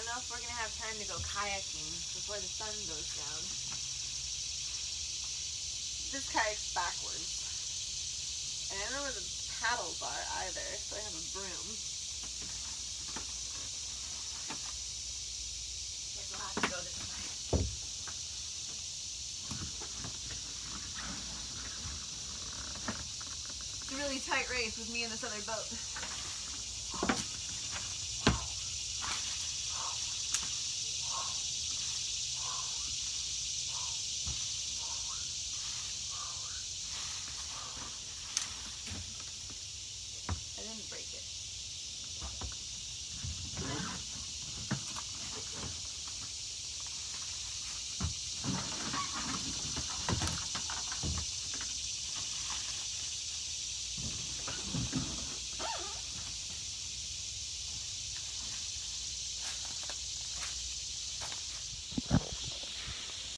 know if we're gonna have time to go kayaking before the sun goes down. This kayak's backwards. And I don't know where the paddles are either, so I have a broom. Guess we'll have to go this way. It's a really tight race with me and this other boat. I didn't break it.